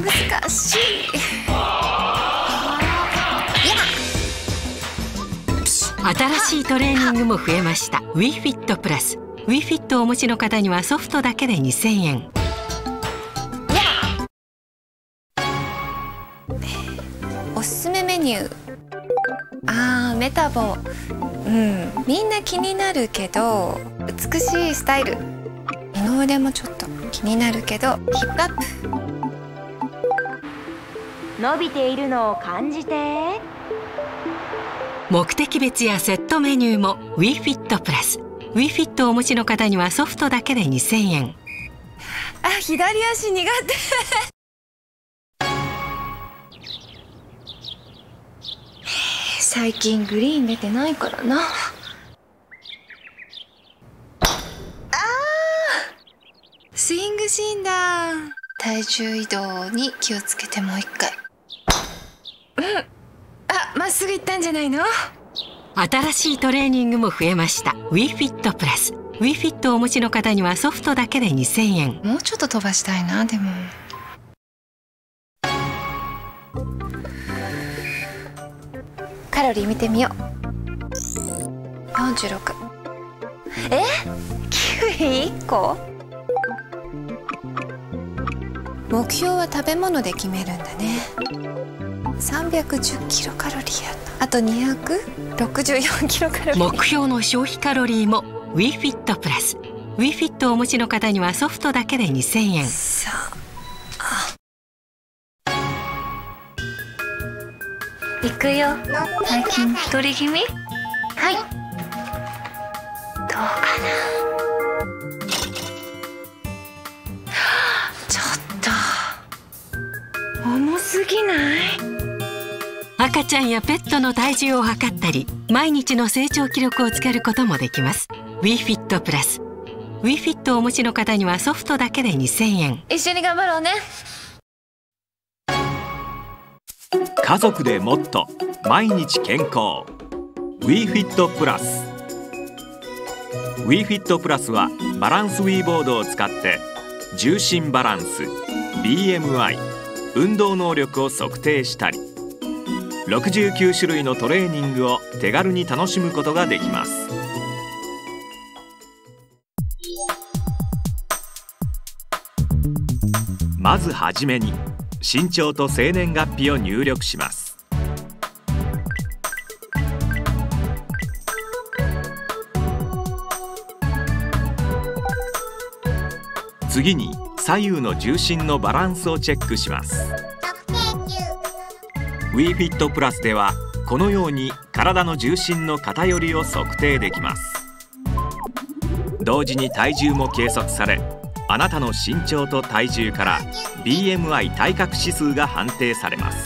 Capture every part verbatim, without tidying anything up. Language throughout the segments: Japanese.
難しい。 新しいトレーニングも増えました。 ウィーフィット プラス。 ウィーフィット をお持ちの方にはソフトだけでにせんえん。 おすすめメニュー、あーメタボ、うんみんな気になるけど美しいスタイル、二の腕もちょっと気になるけどヒップアップ。 伸びているのを感じて。 目的別やセットメニューも ウィーフィット プラス。 ウィーフィット をお持ちの方にはソフトだけでにせんえん。 あ、左足苦手最近グリーン出てないからな。あースイングシーンだ。体重移動に気をつけてもう一回。うんあ、まっすぐ行ったんじゃないの。 新しいトレーニングも増えました。 ウィーフィット プラス。 ウィーフィット をお持ちの方にはソフトだけでにせんえん。 もうちょっと飛ばしたいな。でもカロリー見てみよう。よんじゅうろく。えキウイいっこ。目標は食べ物で決めるんだね。さんびゃくじゅっキロカロリーやった。あとにひゃくろくじゅうよんキロカロリー。 目標の消費カロリーも ウィーフィット プラス。 ウィーフィット をお持ちの方にはソフトだけでにせんえん。 さあ行くよ。最近太り気味。はい、どうかな。ちょっと重すぎない？ 赤ちゃんやペットの体重を測ったり、毎日の成長記録をつけることもできます。 ウィーフィット プラス。 ウィーフィット をお持ちの方にはソフトだけでにせんえん。 一緒に頑張ろうね。 家族でもっと毎日健康 ウィーフィット プラス。 ウィーフィット プラスはバランスウィーボードを使って重心バランス、 ビーエムアイ、 運動能力を測定したり、ろくじゅうきゅうしゅるいのトレーニングを手軽に楽しむことができます。まずはじめに身長と生年月日を入力します。次に左右の重心のバランスをチェックします。ウィーフィット プラスではこのように体の重心の偏りを測定できます。同時に体重も計測され、あなたの身長と体重から ビーエムアイ 体格指数が判定されます。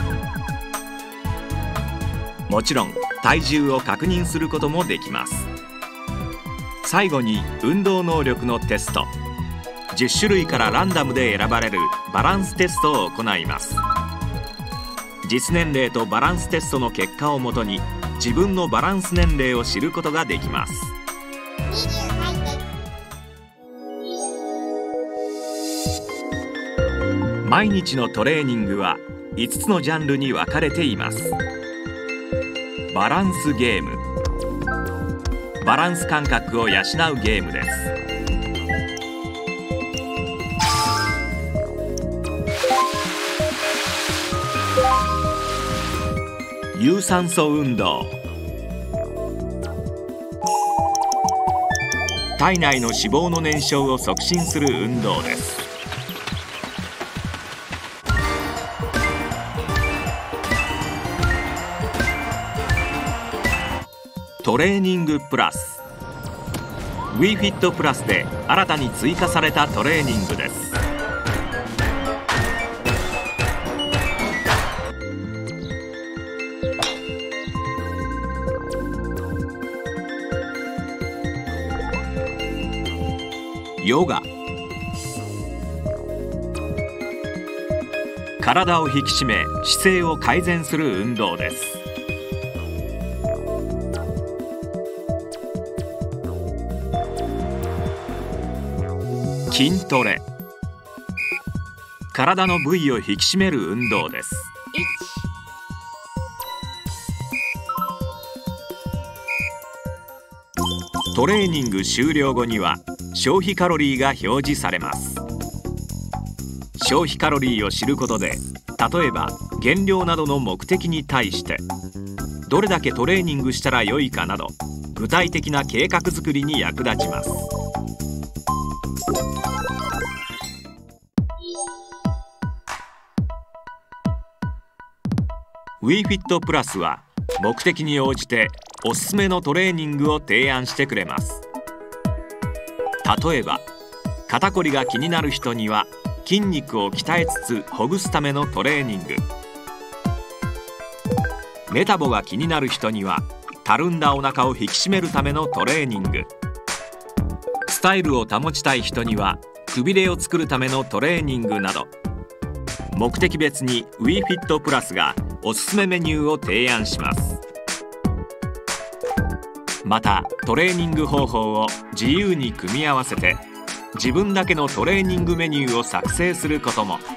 もちろん体重を確認することもできます。最後に運動能力のテスト、じゅっしゅるいからランダムで選ばれるバランステストを行います。実年齢とバランステストの結果をもとに自分のバランス年齢を知ることができます。毎日のトレーニングはいつつのジャンルに分かれています。バランスゲーム、バランス感覚を養うゲームです。有酸素運動、体内の脂肪の燃焼を促進する運動です。トレーニングプラス。 ウィーフィット プラスで新たに追加されたトレーニングです。ヨガ、体を引き締め姿勢を改善する運動です。筋トレ、 体の部位を引き締める運動です。トレーニング終了後には消費カロリーが表示されます。消費カロリーを知ることで、例えば減量などの目的に対してどれだけトレーニングしたらよいかなど、具体的な計画作りに役立ちます。WeFit プラスは目的に応じておすすめのトレーニングを提案してくれます。例えば肩こりが気になる人には筋肉を鍛えつつほぐすためのトレーニング、メタボが気になる人にはたるんだお腹を引き締めるためのトレーニング、スタイルを保ちたい人にはくびれを作るためのトレーニングなど、目的別に WeFit プラスがおすすめメニューを提案します。またトレーニング方法を自由に組み合わせて自分だけのトレーニングメニューを作成することも。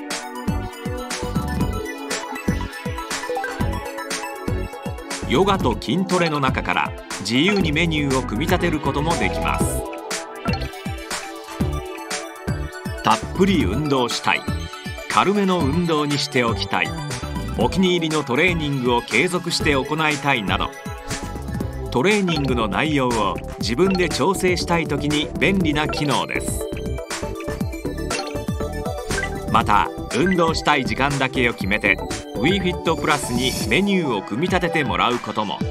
ヨガと筋トレの中から自由にメニューを組み立てることもできます。たっぷり運動したい、軽めの運動にしておきたい、お気に入りのトレーニングを継続して行いたいなど、トレーニングの内容を自分で調整したいときに便利な機能です。また運動したい時間だけを決めて WeFit プラスにメニューを組み立ててもらうことも。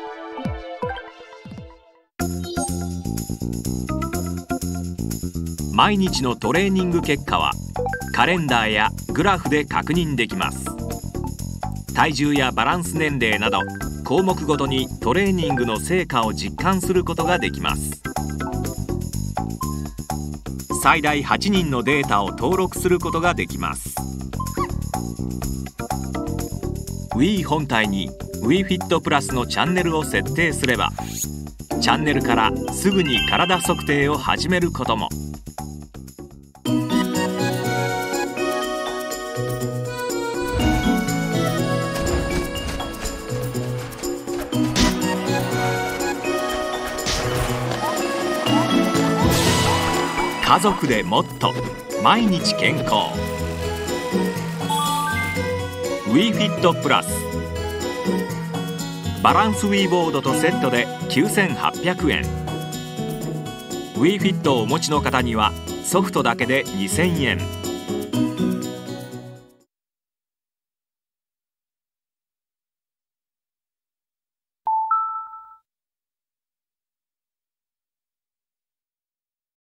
毎日のトレーニング結果はカレンダーやグラフで確認できます。体重やバランス年齢など項目ごとにトレーニングの成果を実感することができます。最大はちにんのデータを登録することができます。 Wii 本体に WeFit プラスのチャンネルを設定すれば、チャンネルからすぐに体測定を始めることも。家族でもっと毎日健康 WeFit プラス、バランス Wii ボードとセットできゅうせんはっぴゃくえん、 WeFit をお持ちの方にはソフトだけでにせんえん。